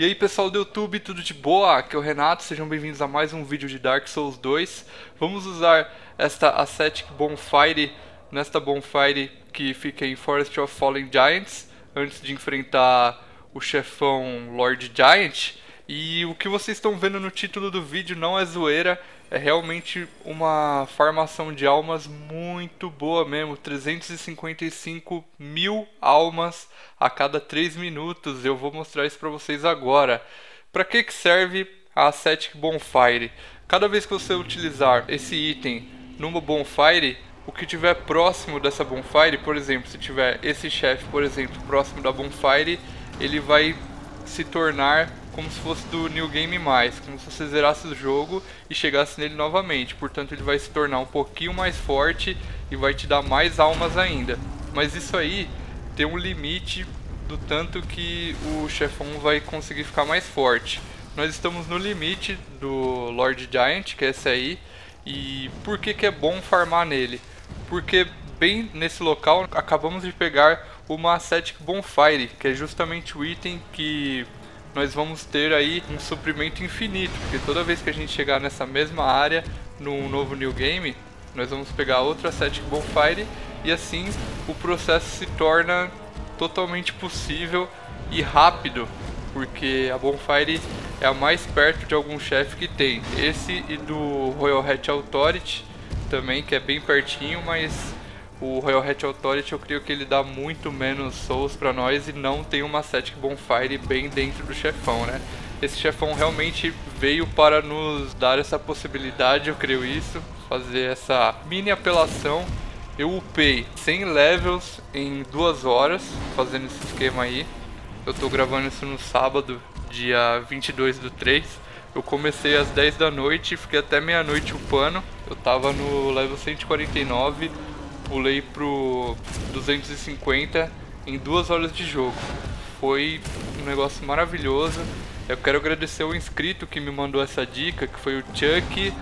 E aí pessoal do YouTube, tudo de boa? Aqui é o Renato, sejam bem-vindos a mais um vídeo de Dark Souls 2. Vamos usar esta Ascetic Bonfire, nesta Bonfire que fica em Forest of Fallen Giants, antes de enfrentar o chefão Lord Giant. E o que vocês estão vendo no título do vídeo não é zoeira, é realmente uma farmação de almas muito boa mesmo, 355 mil almas a cada 3 minutos. Eu vou mostrar isso para vocês agora. Para que serve a Ascetic Bonfire? Cada vez que você utilizar esse item numa Bonfire, o que tiver próximo dessa Bonfire, por exemplo, se tiver esse chefe, por exemplo, próximo da Bonfire, ele vai se tornar como se fosse do New Game+, como se você zerasse o jogo e chegasse nele novamente. Portanto, ele vai se tornar um pouquinho mais forte e vai te dar mais almas ainda. Mas isso aí tem um limite do tanto que o chefão vai conseguir ficar mais forte. Nós estamos no limite do Lord Giant, que é esse aí. E por que é bom farmar nele? Porque bem nesse local acabamos de pegar uma Ascetic Bonfire, que é justamente o item que nós vamos ter aí um suprimento infinito, porque toda vez que a gente chegar nessa mesma área, num novo New Game, nós vamos pegar outra Ascetic Bonfire e assim o processo se torna totalmente possível e rápido, porque a Bonfire é a mais perto de algum chefe que tem. Esse e do Royal Hat Authority também, que é bem pertinho, mas o Royal Hat Authority eu creio que ele dá muito menos souls pra nós e não tem uma Ascetic Bonfire bem dentro do chefão, né? Esse chefão realmente veio para nos dar essa possibilidade, eu creio isso, fazer essa mini apelação. Eu upei 100 levels em 2 horas fazendo esse esquema aí. Eu tô gravando isso no sábado, dia 22/3. Eu comecei às 10 da noite e fiquei até meia-noite upando. Eu tava no level 149, pulei pro 250 em 2 horas de jogo. Foi um negócio maravilhoso. Eu quero agradecer o inscrito que me mandou essa dica, que foi o Chuck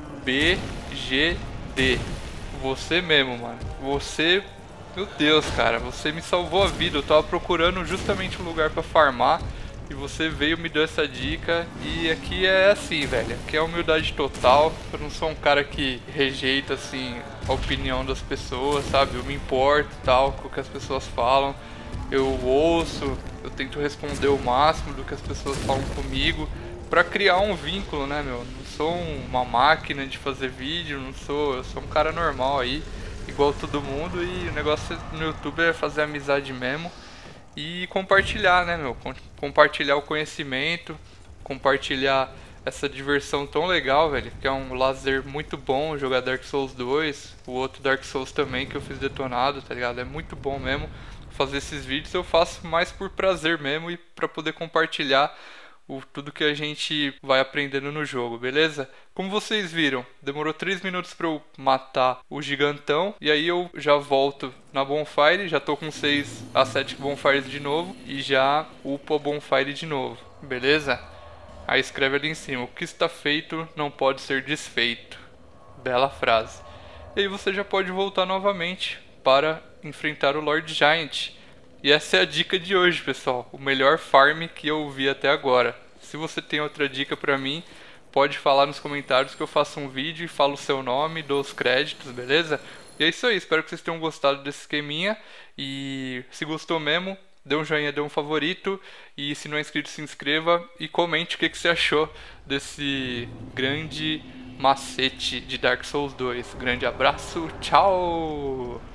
BGD. Você mesmo, mano. Você, meu Deus, cara, você me salvou a vida. Eu tava procurando justamente um lugar pra farmar e você veio me deu essa dica. E aqui é assim, velho, aqui é humildade total. Eu não sou um cara que rejeita assim a opinião das pessoas, sabe? Eu me importo e tal com o que as pessoas falam. Eu ouço, eu tento responder o máximo do que as pessoas falam comigo pra criar um vínculo, né, meu? Não sou uma máquina de fazer vídeo, eu sou um cara normal aí, igual todo mundo, e o negócio no YouTube é fazer amizade mesmo e compartilhar, né, meu? Compartilhar o conhecimento, compartilhar essa diversão tão legal, velho, que é um lazer muito bom jogar Dark Souls 2, o outro Dark Souls também que eu fiz detonado, tá ligado? É muito bom mesmo fazer esses vídeos. Eu faço mais por prazer mesmo e pra poder compartilhar tudo que a gente vai aprendendo no jogo, beleza? Como vocês viram, demorou 3 minutos pra eu matar o gigantão. E aí eu já volto na Bonfire, já tô com 6 Ascetic Bonfires de novo e já upo a Bonfire de novo, beleza? Aí escreve ali em cima: o que está feito não pode ser desfeito. Bela frase. E aí você já pode voltar novamente para enfrentar o Lord Giant. E essa é a dica de hoje, pessoal. O melhor farm que eu vi até agora. Se você tem outra dica pra mim, pode falar nos comentários que eu faço um vídeo e falo o seu nome, dou os créditos, beleza? E é isso aí, espero que vocês tenham gostado desse esqueminha. E se gostou mesmo, dê um joinha, dê um favorito. E se não é inscrito, se inscreva e comente o que você achou desse grande macete de Dark Souls 2. Grande abraço, tchau!